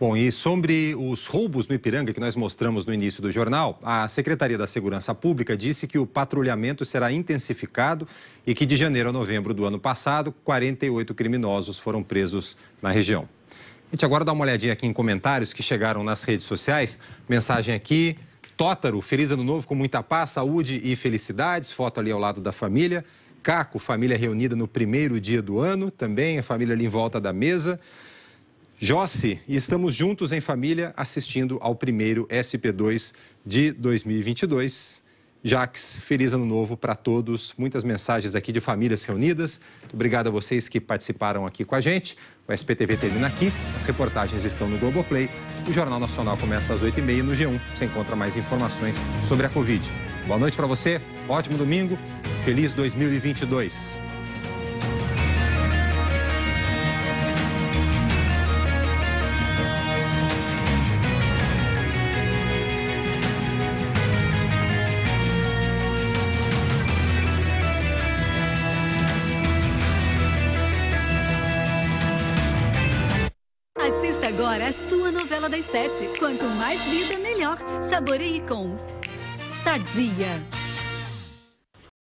Bom, e sobre os roubos no Ipiranga que nós mostramos no início do jornal, a Secretaria da Segurança Pública disse que o patrulhamento será intensificado e que de janeiro a novembro do ano passado, 48 criminosos foram presos na região. A gente agora dá uma olhadinha aqui em comentários que chegaram nas redes sociais. Mensagem aqui: Tótaro, feliz ano novo com muita paz, saúde e felicidades. Foto ali ao lado da família. Caco, família reunida no primeiro dia do ano, também a família ali em volta da mesa. Jossi, e estamos juntos em família assistindo ao primeiro SP2 de 2022. Jaques, feliz ano novo para todos. Muitas mensagens aqui de famílias reunidas. Muito obrigado a vocês que participaram aqui com a gente. O SPTV termina aqui. As reportagens estão no Globoplay. O Jornal Nacional começa às 8h30 no G1. Você encontra mais informações sobre a Covid. Boa noite para você. Ótimo domingo. Feliz 2022. Assista agora a sua novela das 7. Quanto mais vida, melhor. Saboreie com Sadia.